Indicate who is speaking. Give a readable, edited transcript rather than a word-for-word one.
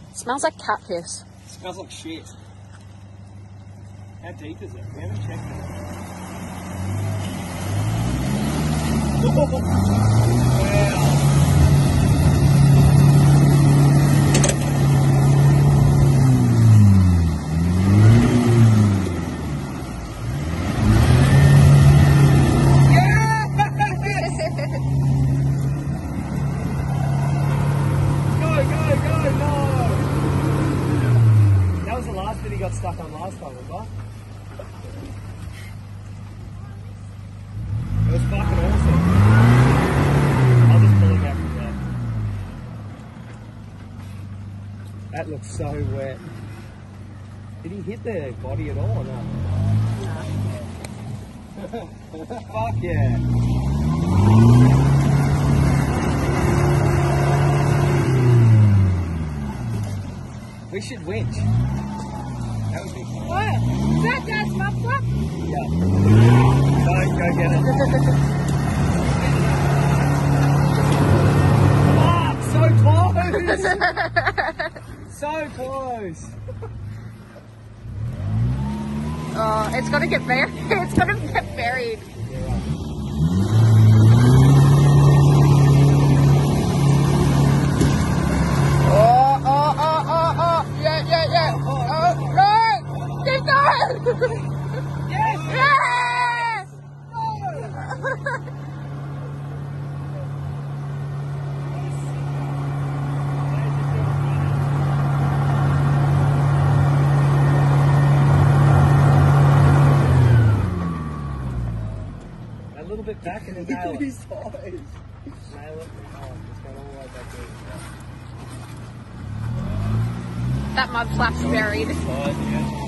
Speaker 1: Smells like cat piss.
Speaker 2: Smells like shit. How deep is it? We haven't checked it. Wow. He got stuck on last time, remember? It was fucking awesome. I'll just pull it back from there. That looks so wet. Did he hit the body at all or not? No. Fuck yeah. We should winch. That would be fun.
Speaker 1: What? Is that Dad's muffler?
Speaker 2: Yeah. Go get it. Fuck, so close! So close!
Speaker 1: Oh, it's gonna get buried. It's gonna get buried.
Speaker 2: Yeah, right.
Speaker 1: Yes! Yes!
Speaker 2: A little bit back and then nail it. Nail it. Oh, it's going all the way back there.
Speaker 1: That mud flap's buried.
Speaker 2: Yeah.